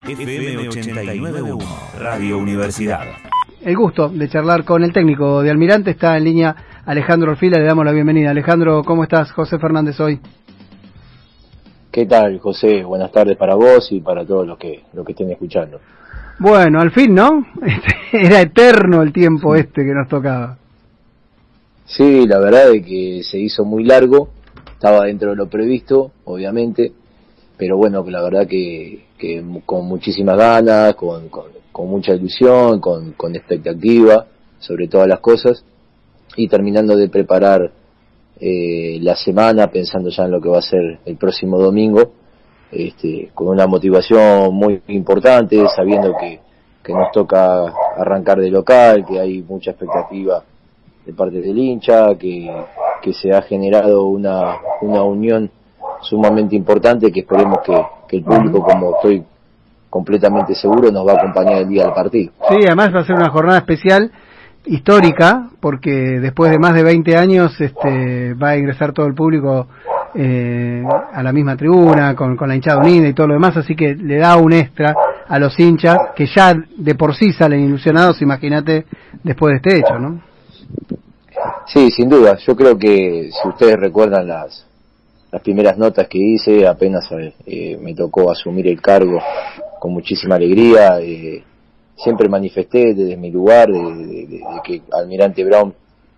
FM 89.1, Radio Universidad. El gusto de charlar con el técnico de Almirante. Está en línea Alejandro Orfila, le damos la bienvenida. Alejandro, ¿cómo estás? José Fernández hoy. ¿Qué tal, José? Buenas tardes para vos y para todos los que estén escuchando. Bueno, al fin, ¿no? Era eterno el tiempo que nos tocaba. Sí, la verdad es que se hizo muy largo, estaba dentro de lo previsto, obviamente, pero bueno, la verdad que con muchísimas ganas, con mucha ilusión, con expectativa sobre todas las cosas, y terminando de preparar la semana, pensando ya en lo que va a ser el próximo domingo, con una motivación muy importante, sabiendo que nos toca arrancar de local, que hay mucha expectativa de parte del hincha, que se ha generado una unión sumamente importante, que esperemos que el público, como estoy completamente seguro, nos va a acompañar el día del partido. Sí, además va a ser una jornada especial, histórica, porque después de más de 20 años va a ingresar todo el público a la misma tribuna, con la hinchada unida y todo lo demás, así que le da un extra a los hinchas, que ya de por sí salen ilusionados, imagínate, después de este hecho, ¿no? Sí, sin duda. Yo creo que, si ustedes recuerdan las primeras notas que hice, apenas me tocó asumir el cargo, con muchísima alegría, siempre manifesté desde mi lugar de que Almirante Brown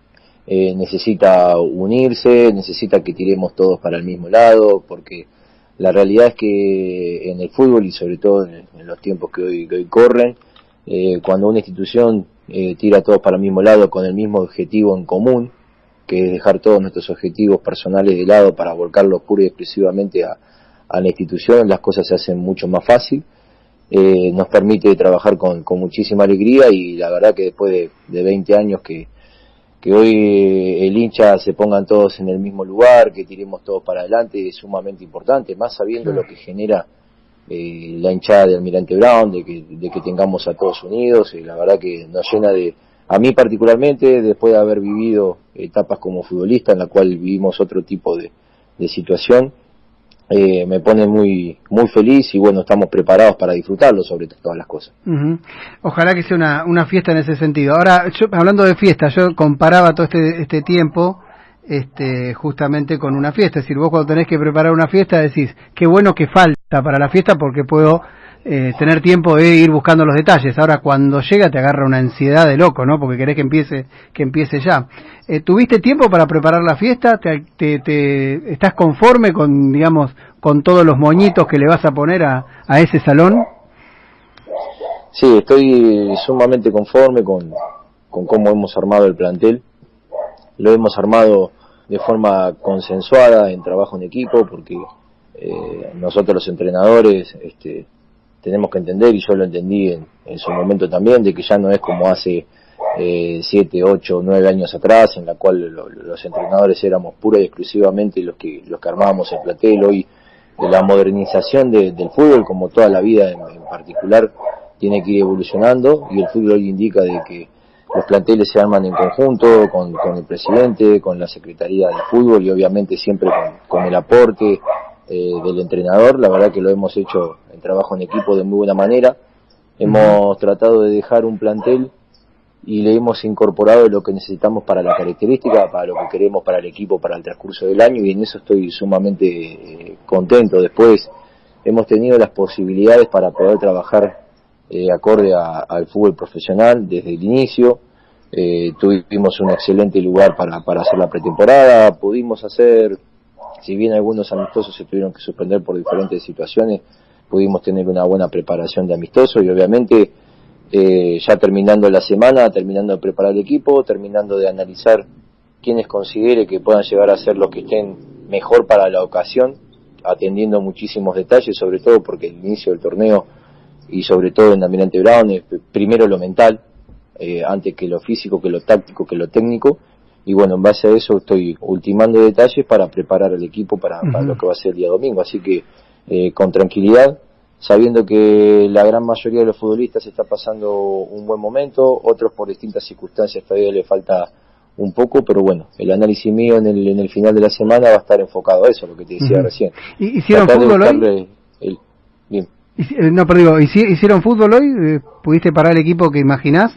necesita unirse, necesita que tiremos todos para el mismo lado, porque la realidad es que en el fútbol, y sobre todo en los tiempos que hoy corren, cuando una institución tira todos para el mismo lado con el mismo objetivo en común, que es dejar todos nuestros objetivos personales de lado para volcarlos pura y exclusivamente a la institución, las cosas se hacen mucho más fácil. Nos permite trabajar con muchísima alegría, y la verdad que después de 20 años que hoy el hincha se pongan todos en el mismo lugar, que tiremos todos para adelante, es sumamente importante, más sabiendo lo que genera la hinchada de Almirante Brown, de que tengamos a todos unidos. La verdad que nos llena a mí particularmente, después de haber vivido etapas como futbolista en la cual vivimos otro tipo de situación, me pone muy muy feliz, y bueno, estamos preparados para disfrutarlo sobre todas las cosas. Uh-huh. Ojalá que sea una fiesta en ese sentido. Ahora, hablando de fiesta, yo comparaba todo este tiempo justamente con una fiesta. Es decir, vos cuando tenés que preparar una fiesta decís, qué bueno que falta para la fiesta, porque puedo tener tiempo de ir buscando los detalles. Ahora, cuando llega, te agarra una ansiedad de loco, ¿no? Porque querés que empiece ya. ¿Tuviste tiempo para preparar la fiesta? ¿Estás conforme con todos los moñitos que le vas a poner a ese salón? Sí, estoy sumamente conforme con cómo hemos armado el plantel. Lo hemos armado de forma consensuada, en trabajo en equipo, porque nosotros los entrenadores tenemos que entender, y yo lo entendí en su momento también, de que ya no es como hace 7, 8, 9 años atrás, en la cual los entrenadores éramos pura y exclusivamente los que armábamos el plantel. Hoy la modernización del fútbol, como toda la vida en particular, tiene que ir evolucionando, y el fútbol hoy indica de que los planteles se arman en conjunto con el presidente, con la Secretaría de Fútbol, y obviamente siempre con el aporte del entrenador. La verdad que lo hemos hecho en trabajo en equipo de muy buena manera. Hemos tratado de dejar un plantel, y le hemos incorporado lo que necesitamos para la característica, para lo que queremos para el equipo, para el transcurso del año, y en eso estoy sumamente contento. Después hemos tenido las posibilidades para poder trabajar acorde al fútbol profesional desde el inicio. Tuvimos un excelente lugar para hacer la pretemporada. Pudimos hacer, si bien algunos amistosos se tuvieron que suspender por diferentes situaciones, pudimos tener una buena preparación de amistosos, y obviamente ya terminando la semana, terminando de preparar el equipo, terminando de analizar quienes considere que puedan llegar a ser los que estén mejor para la ocasión, atendiendo muchísimos detalles, sobre todo porque el inicio del torneo, y sobre todo en Almirante Brown, es primero lo mental, antes que lo físico, que lo táctico, que lo técnico. Y bueno, en base a eso estoy ultimando detalles para preparar al equipo para lo que va a ser el día domingo. Así que con tranquilidad, sabiendo que la gran mayoría de los futbolistas está pasando un buen momento, otros por distintas circunstancias todavía le falta un poco, pero bueno, el análisis mío en el final de la semana va a estar enfocado a eso, lo que te decía recién. ¿Hicieron fútbol hoy? Bien. No, pero digo, ¿hicieron fútbol hoy? ¿Pudiste parar el equipo que imaginás?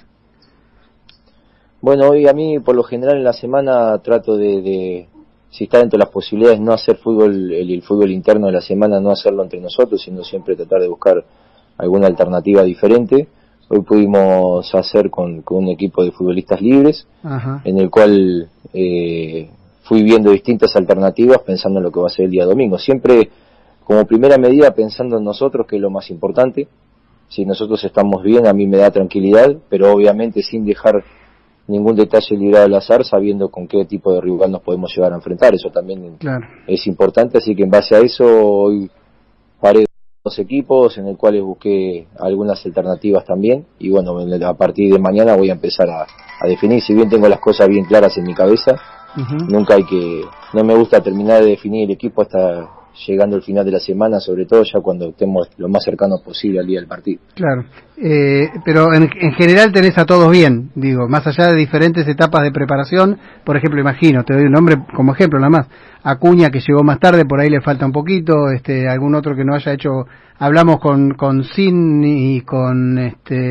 Bueno, hoy a mí por lo general en la semana trato de si está dentro de las posibilidades, no hacer fútbol, el fútbol interno de la semana, no hacerlo entre nosotros, sino siempre tratar de buscar alguna alternativa diferente. Hoy pudimos hacer con un equipo de futbolistas libres, ajá, en el cual fui viendo distintas alternativas pensando en lo que va a ser el día domingo. Siempre como primera medida pensando en nosotros, que es lo más importante. Si nosotros estamos bien, a mí me da tranquilidad, pero obviamente sin dejar ningún detalle librado al azar, sabiendo con qué tipo de rival nos podemos llegar a enfrentar. Eso también claro, es importante, así que en base a eso hoy paré dos equipos en el cuales busqué algunas alternativas también, y bueno, a partir de mañana voy a empezar a definir. Si bien tengo las cosas bien claras en mi cabeza, nunca no me gusta terminar de definir el equipo hasta llegando al final de la semana, sobre todo ya cuando estemos lo más cercanos posible al día del partido. Claro, pero en general tenés a todos bien, digo, más allá de diferentes etapas de preparación. Por ejemplo, imagino, te doy un nombre como ejemplo nada más, Acuña, que llegó más tarde, por ahí le falta un poquito, algún otro que no haya hecho. Hablamos con Sin y con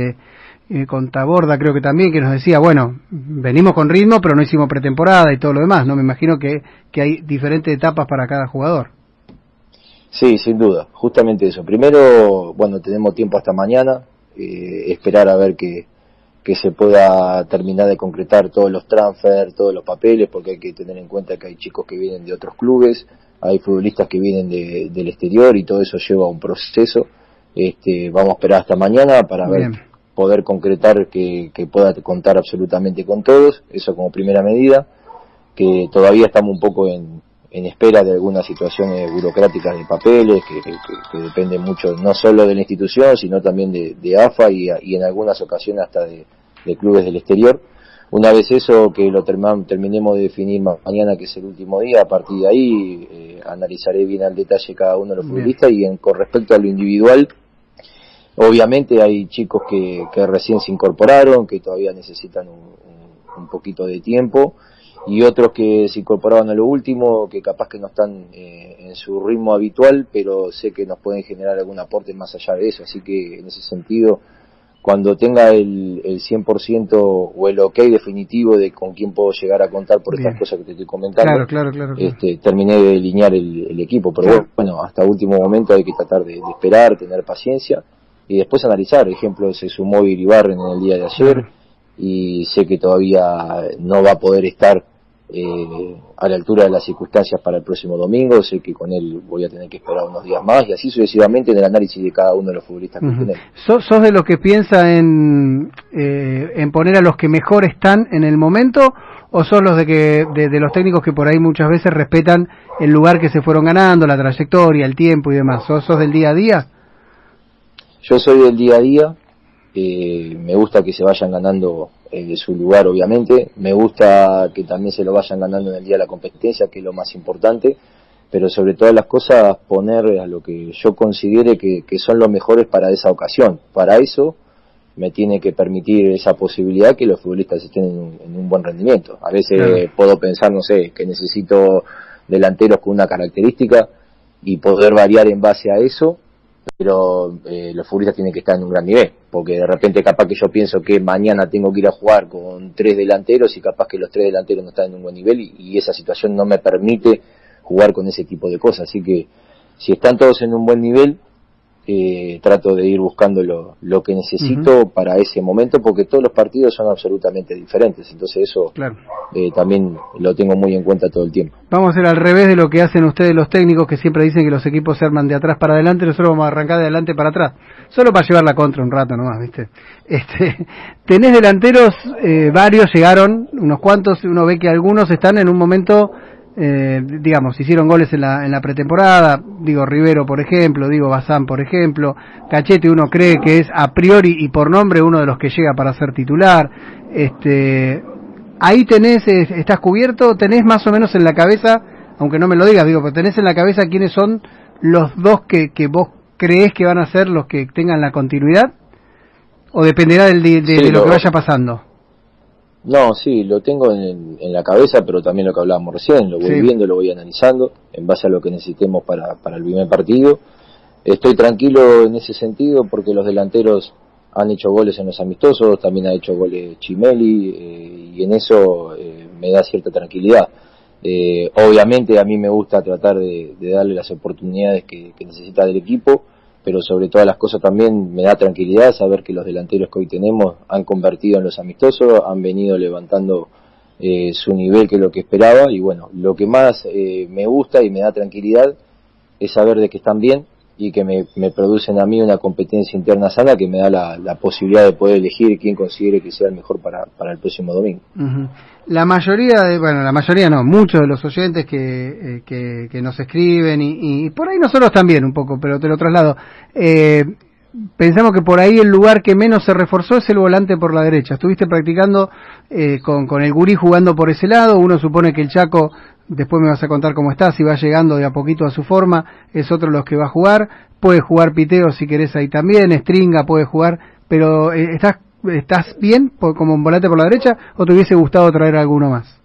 con Taborda, creo que también, que nos decía, bueno, venimos con ritmo, pero no hicimos pretemporada y todo lo demás, ¿no? Me imagino que hay diferentes etapas para cada jugador. Sí, sin duda, justamente eso. Primero, bueno, tenemos tiempo hasta mañana, esperar a ver que se pueda terminar de concretar todos los transfer, todos los papeles, porque hay que tener en cuenta que hay chicos que vienen de otros clubes, hay futbolistas que vienen del exterior y todo eso lleva un proceso. Vamos a esperar hasta mañana para ver, poder concretar que pueda contar absolutamente con todos, eso como primera medida, que todavía estamos un poco en espera de algunas situaciones burocráticas de papeles que dependen mucho no solo de la institución, sino también de AFA y en algunas ocasiones hasta de clubes del exterior. Una vez eso, que lo terminemos de definir mañana, que es el último día, a partir de ahí analizaré bien al detalle cada uno de los futbolistas. Y con respecto a lo individual, obviamente hay chicos que recién se incorporaron, que todavía necesitan un poquito de tiempo, y otros que se incorporaban a lo último, que capaz que no están en su ritmo habitual, pero sé que nos pueden generar algún aporte más allá de eso. Así que en ese sentido, cuando tenga el 100% o el ok definitivo de con quién puedo llegar a contar por estas cosas que te estoy comentando, claro. Terminé de delinear el equipo. Pero bueno, hasta último momento hay que tratar de esperar, tener paciencia y después analizar. Por ejemplo, se sumó Iribarren en el día de ayer y sé que todavía no va a poder estar a la altura de las circunstancias para el próximo domingo. Sé que con él voy a tener que esperar unos días más, y así sucesivamente en el análisis de cada uno de los futbolistas que tenemos. ¿Sos de los que piensa en poner a los que mejor están en el momento, o sos los de los técnicos que por ahí muchas veces respetan el lugar que se fueron ganando, la trayectoria, el tiempo y demás? ¿Sos del día a día? Yo soy del día a día. Me gusta que se vayan ganando su lugar, obviamente. Me gusta que también se lo vayan ganando en el día de la competencia, que es lo más importante, pero sobre todas las cosas poner a lo que yo considere que son los mejores para esa ocasión. Para eso me tiene que permitir esa posibilidad que los futbolistas estén en un buen rendimiento. A veces puedo pensar, no sé, que necesito delanteros con una característica y poder variar en base a eso, pero los futbolistas tienen que estar en un gran nivel, porque de repente capaz que yo pienso que mañana tengo que ir a jugar con 3 delanteros y capaz que los 3 delanteros no están en un buen nivel, y esa situación no me permite jugar con ese tipo de cosas. Así que si están todos en un buen nivel, trato de ir buscando lo que necesito para ese momento, porque todos los partidos son absolutamente diferentes, entonces eso también lo tengo muy en cuenta todo el tiempo. Vamos a hacer al revés de lo que hacen ustedes los técnicos, que siempre dicen que los equipos se arman de atrás para adelante. Nosotros vamos a arrancar de adelante para atrás, solo para llevar la contra un rato nomás, ¿viste? Tenés delanteros, varios llegaron, unos cuantos, uno ve que algunos están en un momento, digamos, hicieron goles en la pretemporada, digo Rivero por ejemplo, digo Bazán por ejemplo, Cachete uno cree que es a priori y por nombre uno de los que llega para ser titular. Ahí estás cubierto, tenés más o menos en la cabeza, aunque no me lo digas, digo, pero tenés en la cabeza quiénes son los dos que vos creés que van a ser los que tengan la continuidad, o dependerá de lo que vaya pasando. No, sí, lo tengo en la cabeza, pero también lo que hablábamos recién, lo voy viendo, lo voy analizando, en base a lo que necesitemos para el primer partido. Estoy tranquilo en ese sentido porque los delanteros han hecho goles en los amistosos, también ha hecho goles Chimeli, y en eso me da cierta tranquilidad. Obviamente a mí me gusta tratar de darle las oportunidades que necesita del equipo, pero sobre todas las cosas también me da tranquilidad saber que los delanteros que hoy tenemos han convertido en los amistosos, han venido levantando su nivel, que es lo que esperaba, y bueno, lo que más me gusta y me da tranquilidad es saber de que están bien y que me producen a mí una competencia interna sana que me da la posibilidad de poder elegir quién considere que sea el mejor para el próximo domingo. Uh-huh. La mayoría no, muchos de los oyentes que nos escriben y por ahí nosotros también un poco, pero te lo traslado, pensamos que por ahí el lugar que menos se reforzó es el volante por la derecha. Estuviste practicando con el Gurí jugando por ese lado, uno supone que el Chaco, después me vas a contar cómo está, si va llegando de a poquito a su forma, es otro de los que va a jugar, puede jugar Piteo si querés ahí también, Stringa puede jugar, pero ¿estás bien como un volante por la derecha o te hubiese gustado traer alguno más?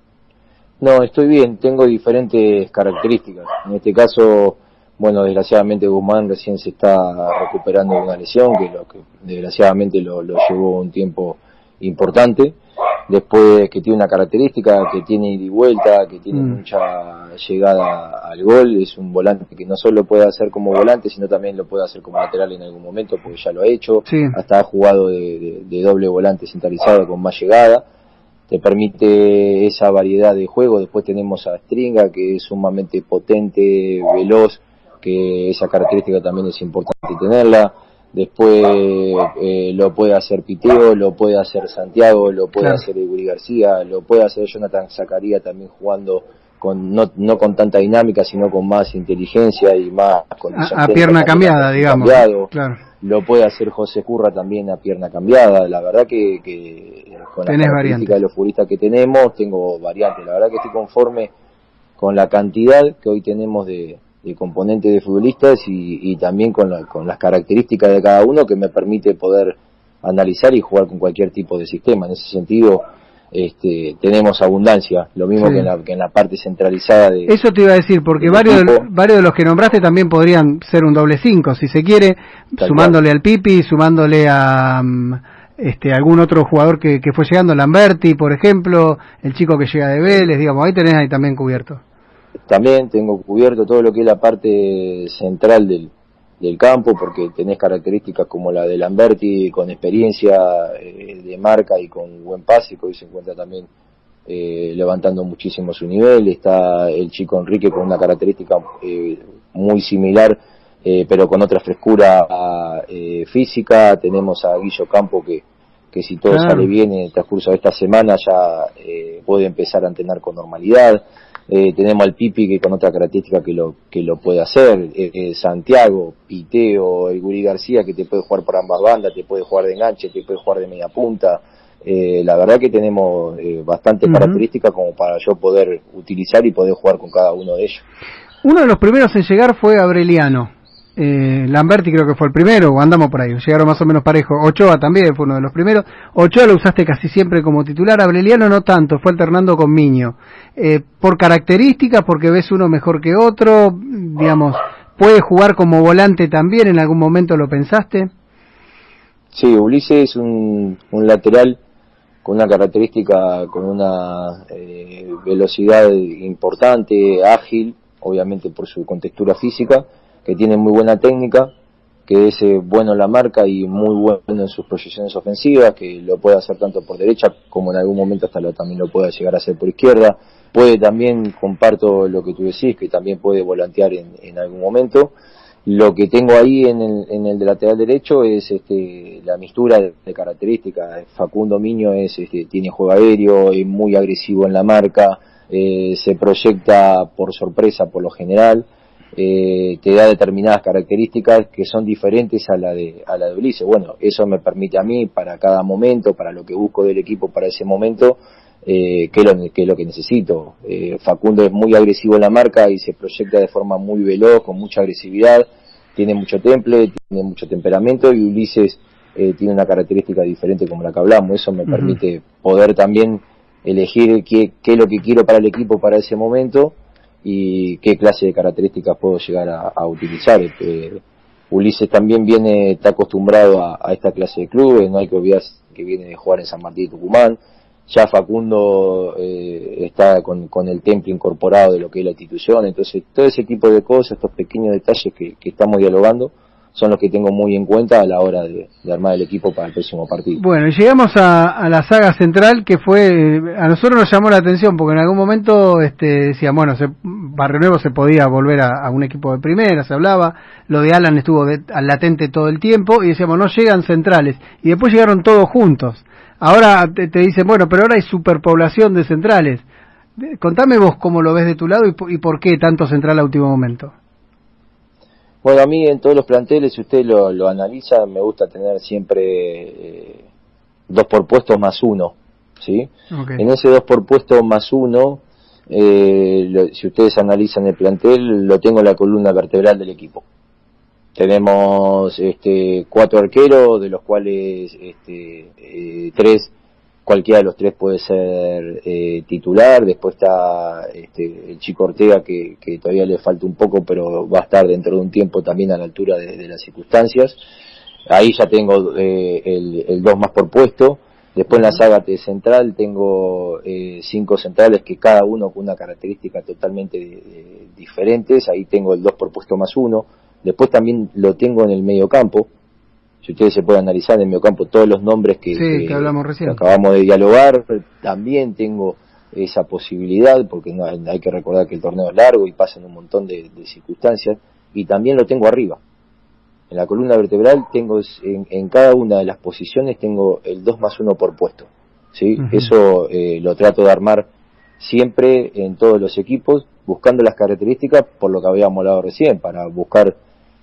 No, estoy bien, tengo diferentes características. En este caso, bueno, desgraciadamente Guzmán recién se está recuperando de una lesión, que desgraciadamente lo llevó un tiempo importante. Después que tiene una característica, que tiene ida y vuelta, que tiene mucha llegada al gol, es un volante que no solo puede hacer como volante, sino también lo puede hacer como lateral en algún momento, porque ya lo ha hecho, sí. Hasta ha jugado de doble volante centralizado con más llegada, te permite esa variedad de juego. Después tenemos a Stringa, que es sumamente potente, veloz, que esa característica también es importante tenerla. Después lo puede hacer Piteo, lo puede hacer Santiago, lo puede hacer Gurí García, lo puede hacer Jonathan Zacaría también jugando no con tanta dinámica, sino con más inteligencia y más condición a pierna cambiada, digamos. Claro. Lo puede hacer José Curra también a pierna cambiada. La verdad que con la característica de los futbolistas que tenemos, tengo variantes. La verdad que estoy conforme con la cantidad que hoy tenemos de componentes de futbolistas y también con las características de cada uno, que me permite poder analizar y jugar con cualquier tipo de sistema. En ese sentido tenemos abundancia, lo mismo que en la parte centralizada de... Eso te iba a decir, porque varios de los que nombraste también podrían ser un doble 5, si se quiere, sumándole al Pipi, sumándole a algún otro jugador que fue llegando, Lamberti, por ejemplo, el chico que llega de Vélez, digamos, ahí tenés también cubierto. También tengo cubierto todo lo que es la parte central del campo, porque tenés características como la de Lamberti, con experiencia de marca y con buen pase, que hoy se encuentra también levantando muchísimo su nivel. Está el chico Enrique con una característica muy similar, pero con otra frescura física. Tenemos a Guillo Campo que si todo sale bien en el transcurso de esta semana ya puede empezar a entrenar con normalidad. Tenemos al Pipi, que con otra característica que lo puede hacer, Santiago, Piteo, el Gurí García, que te puede jugar por ambas bandas, te puede jugar de enganche, te puede jugar de media punta. La verdad que tenemos bastantes características como para yo poder utilizar y poder jugar con cada uno de ellos. Uno de los primeros en llegar fue Aureliano. Lamberti creo que fue el primero, o andamos por ahí, llegaron más o menos parejo. Ochoa también fue uno de los primeros. Ochoa lo usaste casi siempre como titular, Aureliano no tanto, fue alternando con Miño. Por características, porque ves uno mejor que otro, digamos, ¿puede jugar como volante también? ¿En algún momento lo pensaste? Sí, Ulises es un lateral con una característica, con una velocidad importante, ágil, obviamente por su contextura física, que tiene muy buena técnica, que es bueno en la marca y muy bueno en sus proyecciones ofensivas, que lo puede hacer tanto por derecha como en algún momento también lo puede llegar a hacer por izquierda. Puede también, comparto lo que tú decís, que también puede volantear en algún momento. Lo que tengo ahí en el de lateral derecho es la mixtura de características. Facundo Miño tiene juego aéreo, es muy agresivo en la marca, se proyecta por sorpresa por lo general. Te da determinadas características que son diferentes a la de Ulises. Bueno, eso me permite a mí, para cada momento, para lo que busco del equipo para ese momento, que es lo que necesito. Facundo es muy agresivo en la marca y se proyecta de forma muy veloz, con mucha agresividad, tiene mucho temple, tiene mucho temperamento, y Ulises tiene una característica diferente como la que hablamos. Eso me permite poder también elegir qué es lo que quiero para el equipo para ese momento y qué clase de características puedo llegar a utilizar. Ulises también está acostumbrado a esta clase de clubes, no hay que olvidar que viene de jugar en San Martín de Tucumán. Ya Facundo está con el temple incorporado de lo que es la institución. Entonces todo ese tipo de cosas, estos pequeños detalles que estamos dialogando, son los que tengo muy en cuenta a la hora de armar el equipo para el próximo partido. Bueno, y llegamos a la saga central, que fue, a nosotros nos llamó la atención, porque en algún momento decían, bueno, Barrio Nuevo se podía volver a un equipo de primera, se hablaba, lo de Alan estuvo latente todo el tiempo, y decíamos, no llegan centrales, y después llegaron todos juntos. Ahora te dicen, bueno, pero ahora hay superpoblación de centrales. Contame vos cómo lo ves de tu lado y por qué tanto central a último momento. Bueno, a mí en todos los planteles, si usted lo analiza, me gusta tener siempre 2 por puesto más 1, ¿sí? Okay. En ese 2 por puesto más 1, si ustedes analizan el plantel, lo tengo en la columna vertebral del equipo. Tenemos 4 arqueros, de los cuales 3, cualquiera de los 3 puede ser titular. Después está el Chico Ortega, que todavía le falta un poco, pero va a estar dentro de un tiempo también a la altura de las circunstancias. Ahí ya tengo el 2 más por puesto. Después en la saga central tengo 5 centrales, que cada uno con una característica totalmente diferentes. Ahí tengo el 2 por puesto más 1. Después también lo tengo en el medio campo. Si ustedes se pueden analizar en el medio campo todos los nombres que hablamos recién, que acabamos de dialogar, también tengo esa posibilidad, porque no, hay que recordar que el torneo es largo y pasan un montón de circunstancias, y también lo tengo arriba. En la columna vertebral tengo en cada una de las posiciones tengo el 2 más 1 por puesto, ¿sí? Uh-huh. Eso lo trato de armar siempre en todos los equipos, buscando las características por lo que habíamos hablado recién, para buscar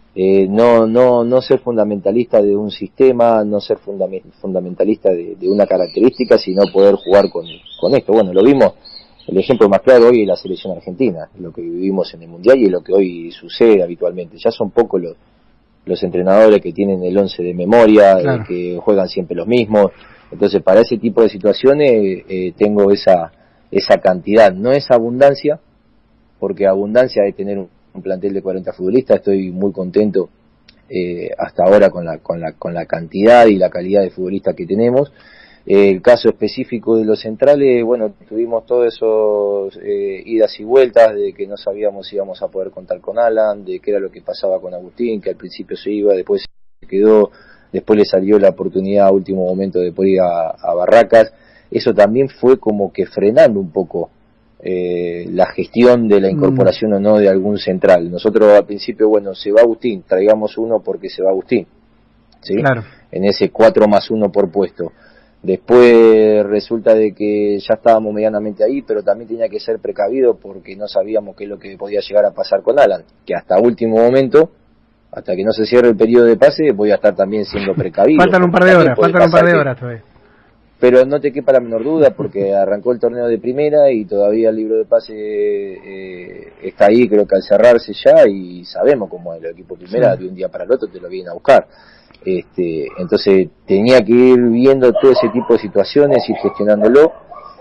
no ser fundamentalista de un sistema, no ser fundamentalista de una característica, sino poder jugar con esto. Bueno, lo vimos, el ejemplo más claro hoy es la selección argentina, lo que vivimos en el Mundial y lo que hoy sucede habitualmente. Ya son pocos los entrenadores que tienen el 11 de memoria, claro, que juegan siempre los mismos. Entonces, para ese tipo de situaciones tengo esa cantidad, no es abundancia, porque abundancia es tener un plantel de 40 futbolistas. Estoy muy contento hasta ahora con la cantidad y la calidad de futbolistas que tenemos. El caso específico de los centrales, bueno, tuvimos todos esos idas y vueltas de que no sabíamos si íbamos a poder contar con Alan, de qué era lo que pasaba con Agustín, que al principio se iba, después se quedó, después le salió la oportunidad a último momento de poder ir a Barracas. Eso también fue como que frenando un poco la gestión de la incorporación o no de algún central. Nosotros al principio, bueno, se va Agustín, traigamos uno porque se va Agustín, ¿sí? Claro. En ese 4 más 1 por puesto. Después resulta de que ya estábamos medianamente ahí, pero también tenía que ser precavido porque no sabíamos qué es lo que podía llegar a pasar con Alan, que hasta último momento, hasta que no se cierre el periodo de pase, voy a estar también siendo precavido. Faltan un par de horas todavía. Pero no te quepa la menor duda, porque arrancó el torneo de primera y todavía el libro de pase está ahí, creo que al cerrarse ya, y sabemos cómo es el equipo primera, sí, de un día para el otro te lo vienen a buscar. Entonces tenía que ir viendo todo ese tipo de situaciones, ir gestionándolo.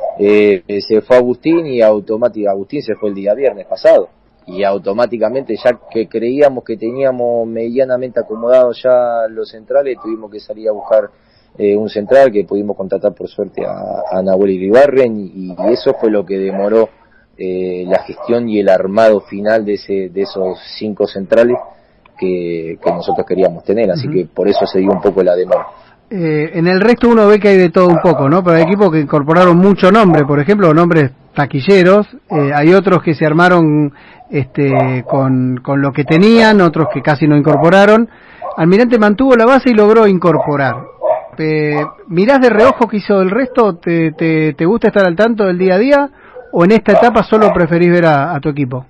Se fue Agustín y automáticamente Agustín se fue el día viernes pasado, y automáticamente, ya que creíamos que teníamos medianamente acomodados ya los centrales, tuvimos que salir a buscar un central que pudimos contratar por suerte a Nahuel Iribarren, y eso fue lo que demoró la gestión y el armado final de esos 5 centrales que nosotros queríamos tener, así que por eso se dio un poco la demora. En el resto uno ve que hay de todo un poco, ¿no? Pero hay equipos que incorporaron mucho nombre, por ejemplo, nombres taquilleros, hay otros que se armaron con lo que tenían, otros que casi no incorporaron. Almirante mantuvo la base y logró incorporar. ¿Mirás de reojo qué hizo el resto? ¿Te gusta estar al tanto del día a día? ¿O en esta etapa solo preferís ver a tu equipo?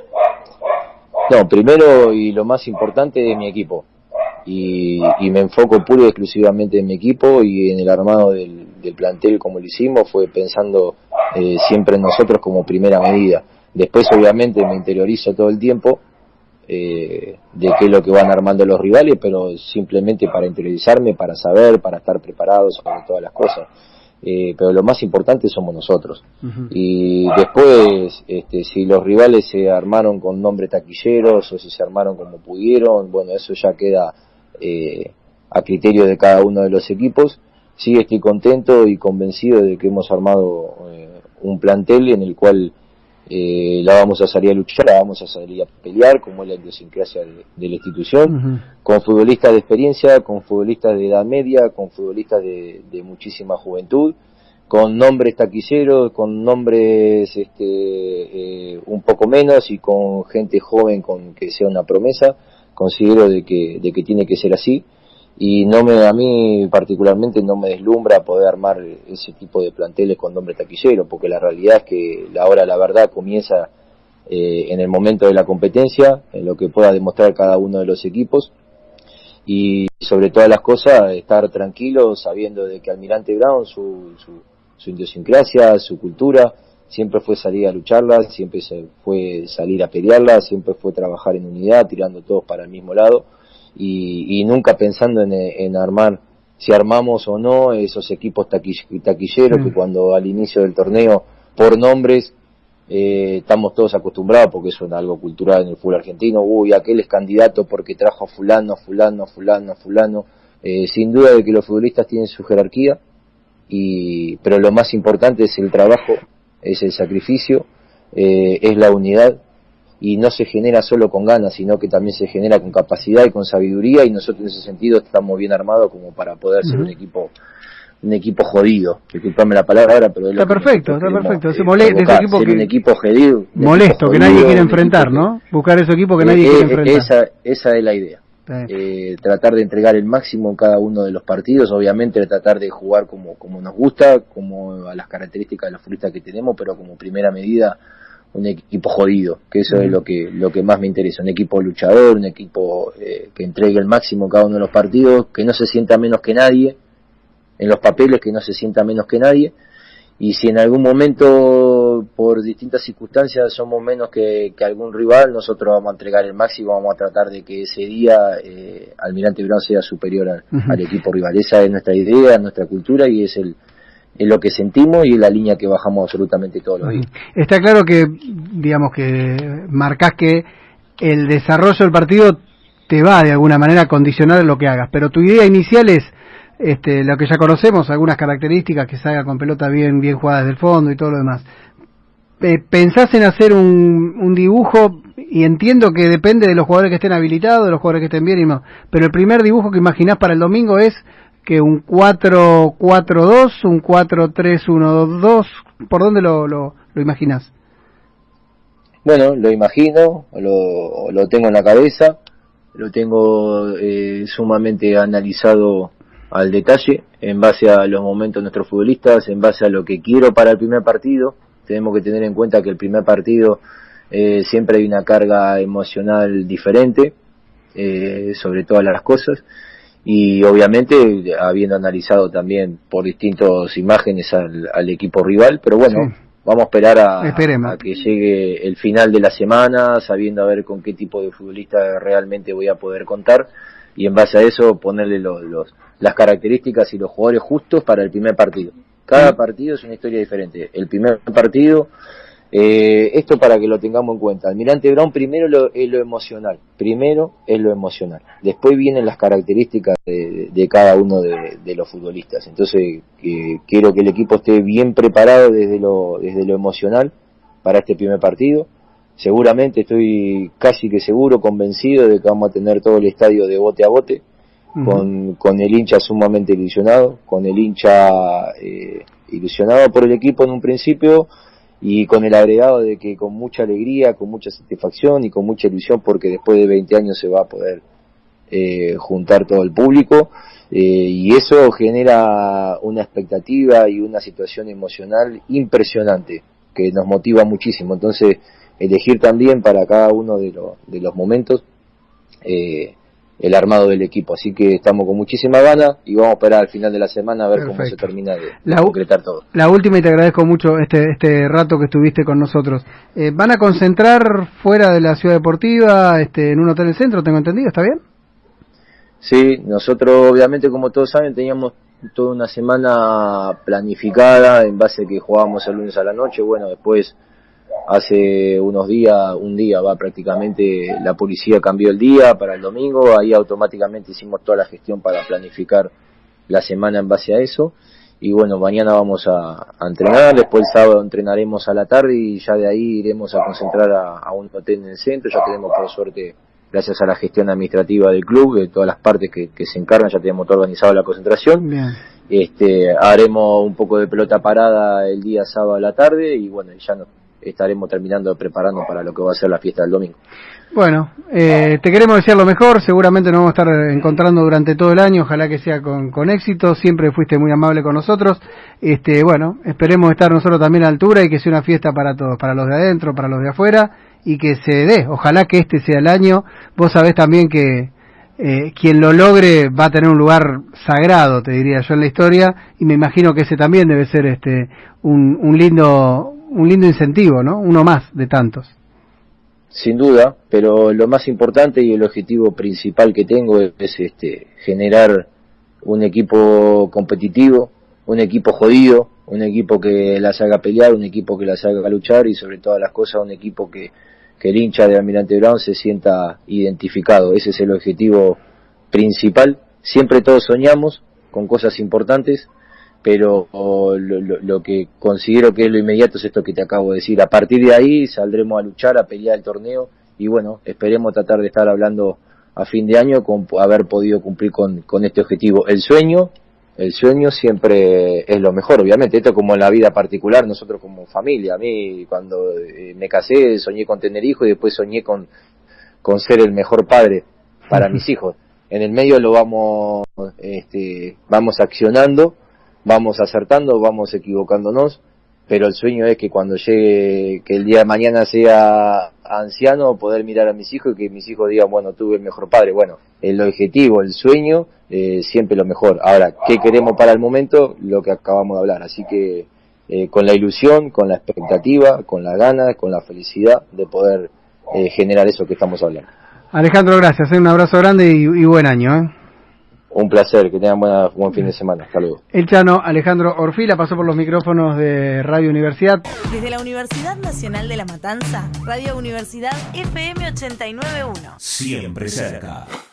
No, primero y lo más importante es mi equipo. Y me enfoco puro y exclusivamente en mi equipo, y en el armado del plantel como lo hicimos fue pensando siempre en nosotros como primera medida. Después obviamente me interiorizo todo el tiempo de qué es lo que van armando los rivales, pero simplemente para interiorizarme, para saber, para estar preparado sobre todas las cosas. pero lo más importante somos nosotros. Y después, si los rivales se armaron con nombres taquilleros o si se armaron como pudieron, bueno, eso ya queda a criterio de cada uno de los equipos. Sí, estoy contento y convencido de que hemos armado un plantel en el cual la vamos a salir a luchar, la vamos a salir a pelear, como es la idiosincrasia de la institución, con futbolistas de experiencia, con futbolistas de edad media, con futbolistas de muchísima juventud, con nombres taquilleros, con nombres un poco menos y con gente joven con que sea una promesa. Considero de que tiene que ser así. Y a mí particularmente no me deslumbra poder armar ese tipo de planteles con nombre taquillero, porque la realidad es que la verdad comienza en el momento de la competencia, en lo que pueda demostrar cada uno de los equipos, y sobre todas las cosas estar tranquilos sabiendo de que Almirante Brown, su idiosincrasia, su cultura, siempre fue salir a lucharla, siempre fue salir a pelearla, siempre fue trabajar en unidad, tirando todos para el mismo lado. Y nunca pensando en armar, si armamos o no esos equipos taquilleros que cuando al inicio del torneo, por nombres, estamos todos acostumbrados, porque eso es algo cultural en el fútbol argentino, aquel es candidato porque trajo a fulano. Sin duda de que los futbolistas tienen su jerarquía, pero lo más importante es el trabajo, es el sacrificio, es la unidad. Y no se genera solo con ganas, sino que también se genera con capacidad y con sabiduría, y nosotros en ese sentido estamos bien armados como para poder ser un equipo jodido. Disculpame la palabra ahora, pero está perfecto. Ese equipo ser un equipo jodido, molesto, jodido, que nadie quiere enfrentar, ¿no? Buscar ese equipo que nadie quiere enfrentar. Esa es la idea. Tratar de entregar el máximo en cada uno de los partidos, obviamente tratar de jugar como nos gusta, como a las características de los futbolistas que tenemos, pero como primera medida un equipo jodido, que eso es lo que más me interesa, un equipo luchador, un equipo que entregue el máximo en cada uno de los partidos, que no se sienta menos que nadie, en los papeles que no se sienta menos que nadie, y si en algún momento, por distintas circunstancias, somos menos que algún rival, nosotros vamos a entregar el máximo, vamos a tratar de que ese día Almirante Brown sea superior al equipo rival. Esa es nuestra idea, nuestra cultura, y es lo que sentimos y es la línea que bajamos absolutamente todos los días. Está claro que, digamos, que marcás que el desarrollo del partido te va de alguna manera a condicionar lo que hagas, pero tu idea inicial es lo que ya conocemos, algunas características, que se haga con pelota bien jugada desde el fondo y todo lo demás. ¿Pensás en hacer un dibujo? Y entiendo que depende de los jugadores que estén habilitados, de los jugadores que estén bien y no, pero el primer dibujo que imaginás para el domingo es que un 4-4-2, un 4-3-1-2, ¿por dónde lo imaginás? Bueno, lo imagino, lo tengo en la cabeza, lo tengo sumamente analizado al detalle, en base a los momentos de nuestros futbolistas, en base a lo que quiero para el primer partido. Tenemos que tener en cuenta que el primer partido siempre hay una carga emocional diferente, sobre todas las cosas. Y obviamente habiendo analizado también por distintas imágenes al equipo rival, pero bueno, sí, vamos a esperar a que llegue el final de la semana, sabiendo a ver con qué tipo de futbolista realmente voy a poder contar, y en base a eso ponerle las características y los jugadores justos para el primer partido. Cada partido es una historia diferente. El primer partido, esto para que lo tengamos en cuenta, Almirante Brown primero es lo emocional, después vienen las características de cada uno de los futbolistas. Entonces quiero que el equipo esté bien preparado desde lo emocional para este primer partido. Seguramente estoy casi que seguro, convencido de que vamos a tener todo el estadio de bote a bote, con el hincha sumamente ilusionado, con el hincha ilusionado por el equipo en un principio, y con el agregado de que con mucha alegría, con mucha satisfacción y con mucha ilusión, porque después de 20 años se va a poder juntar todo el público, y eso genera una expectativa y una situación emocional impresionante que nos motiva muchísimo. Entonces, elegir también para cada uno de los momentos el armado del equipo, así que estamos con muchísima ganas y vamos a esperar al final de la semana a ver cómo se termina de concretar todo. La última, y te agradezco mucho este rato que estuviste con nosotros. ¿Van a concentrar fuera de la ciudad deportiva, en un hotel del centro, tengo entendido? ¿Está bien? Sí, nosotros obviamente, como todos saben, teníamos toda una semana planificada en base a que jugábamos el lunes a la noche. Bueno, después hace un día prácticamente la policía cambió el día para el domingo, ahí automáticamente hicimos toda la gestión para planificar la semana en base a eso. Y bueno, mañana vamos a entrenar, después el sábado entrenaremos a la tarde y ya de ahí iremos a concentrar a un hotel en el centro. Ya tenemos, por suerte, gracias a la gestión administrativa del club, de todas las partes que se encargan, ya tenemos todo organizado la concentración. Bien. Haremos un poco de pelota parada el día sábado a la tarde y bueno, ya nos estaremos terminando de preparando para lo que va a ser la fiesta del domingo. Bueno, te queremos desear lo mejor, seguramente nos vamos a estar encontrando durante todo el año, ojalá que sea con éxito, siempre fuiste muy amable con nosotros, bueno, esperemos estar nosotros también a la altura y que sea una fiesta para todos, para los de adentro, para los de afuera, y que se dé, ojalá que este sea el año. Vos sabés también que quien lo logre va a tener un lugar sagrado, te diría yo, en la historia, y me imagino que ese también debe ser un lindo incentivo, ¿no? Uno más de tantos. Sin duda, pero lo más importante y el objetivo principal que tengo es generar un equipo competitivo, un equipo jodido, un equipo que las haga pelear, un equipo que las haga luchar y sobre todas las cosas un equipo que el hincha de Almirante Brown se sienta identificado. Ese es el objetivo principal. Siempre todos soñamos con cosas importantes, pero lo que considero que es lo inmediato es esto que te acabo de decir. A partir de ahí saldremos a luchar, a pelear el torneo y bueno, esperemos tratar de estar hablando a fin de año con haber podido cumplir con este objetivo. El sueño siempre es lo mejor, obviamente. Esto como en la vida particular, nosotros como familia. A mí cuando me casé soñé con tener hijos y después soñé con ser el mejor padre para mis hijos. En el medio lo vamos accionando, vamos acertando, vamos equivocándonos, pero el sueño es que cuando llegue, que el día de mañana sea anciano, poder mirar a mis hijos y que mis hijos digan, bueno, tuve el mejor padre. Bueno, el objetivo, el sueño, siempre lo mejor. Ahora, ¿qué queremos para el momento? Lo que acabamos de hablar. Así que con la ilusión, con la expectativa, con la gana, con la felicidad de poder generar eso que estamos hablando. Alejandro, gracias, un abrazo grande y buen año. Un placer, que tengan buen fin de semana. Hasta luego. El Chano Alejandro Orfila pasó por los micrófonos de Radio Universidad. Desde la Universidad Nacional de La Matanza, Radio Universidad FM 89.1. Siempre cerca.